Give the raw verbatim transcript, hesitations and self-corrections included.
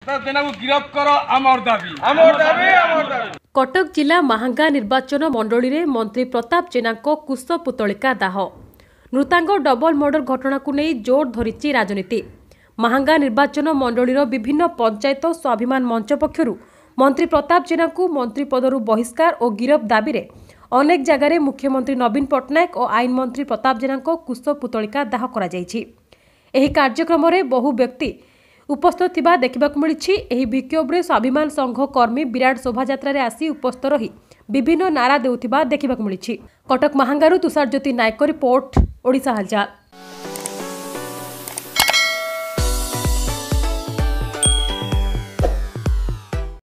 गिरफ्त कर आमर दाबी आमर दाबी आमर दाबी। कटक जिला महांगा निर्वाचन मंडली रे मंत्री प्रताप जेना कुश पुतलिका दाह मृतांग डबल मर्डर घटना को नहीं जोर धरी राजनीति। महांगा निर्वाचन मंडली विभिन्न पंचायत स्वाभिमान मंच पक्षरु मंत्री प्रताप जेना को मंत्री पदरु बहिष्कार और गिरफ्त दाबी रे अनेक जगार मुख्यमंत्री नवीन पट्टनायक और आईन मंत्री प्रताप जेना कुश पुतलिका दाह करा जायछि। एही कार्यक्रम रे बहु व्यक्ति उपस्थित थिबा देखिबाकु मिलिछि। एही विक्षोभरे स्वाभिमान संघ कर्मी विराट शोभायात्रा आसी उपस्थित रही विभिन्न नारा देउथिबा देखिबाकु मिलिछि। कटक महांगारू तुषार ज्योति नायक रिपोर्ट ओडिशा हालचाल।